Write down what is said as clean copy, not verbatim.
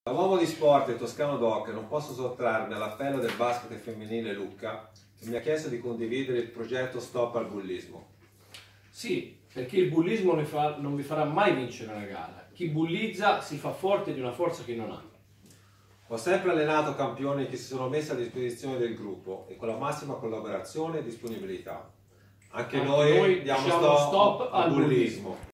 Da uomo di sport e toscano doc non posso sottrarmi all'appello del basket femminile Lucca, che mi ha chiesto di condividere il progetto Stop al bullismo. Sì, perché il bullismo non vi farà mai vincere una gara. Chi bullizza si fa forte di una forza che non ha. Ho sempre allenato campioni che si sono messi a disposizione del gruppo e con la massima collaborazione e disponibilità. Anche noi diamo stop al bullismo.